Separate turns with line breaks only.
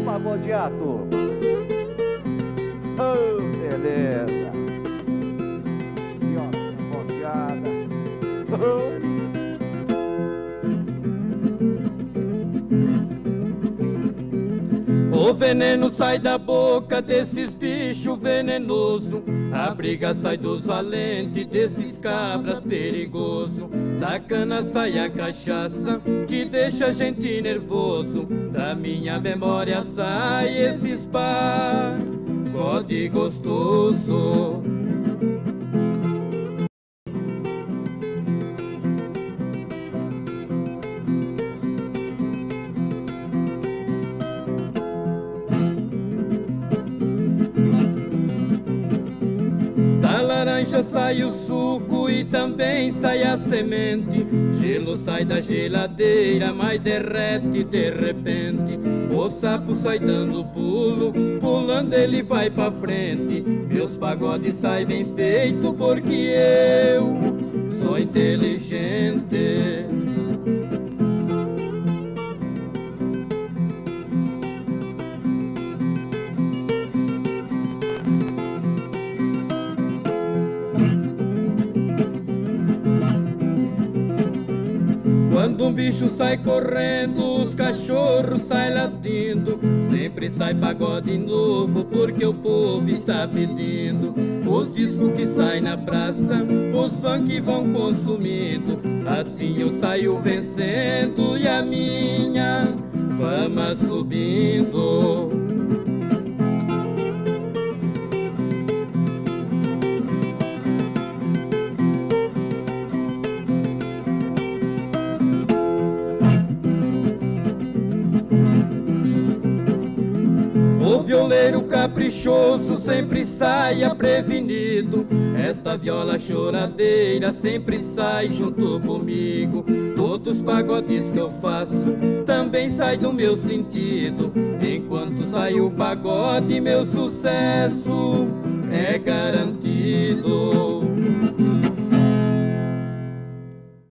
pagodeado. Oh, beleza. Viola pagodeada.
O veneno sai da boca desses bichos venenosos, a briga sai dos valentes, desses cabras perigoso. Da cana sai a cachaça, que deixa a gente nervoso. Da minha memória sai esses pagode gostoso. Da laranja sai o suco e também sai a semente. Gelo sai da geladeira, mas derrete de repente. O sapo sai dando pulo, pulando ele vai pra frente. Meus pagodes saem bem feito porque eu sou inteligente. Quando um bicho sai correndo, os cachorros saem latindo. Sempre sai pagode novo, porque o povo está pedindo. Os discos que saem na praça, os funk vão consumindo. Assim eu saio vencendo e a minha fama subindo. O violeiro caprichoso sempre saia prevenido. Esta viola choradeira sempre sai junto comigo. Todos os pagodes que eu faço também saem do meu sentido. Enquanto sai o pagode, meu sucesso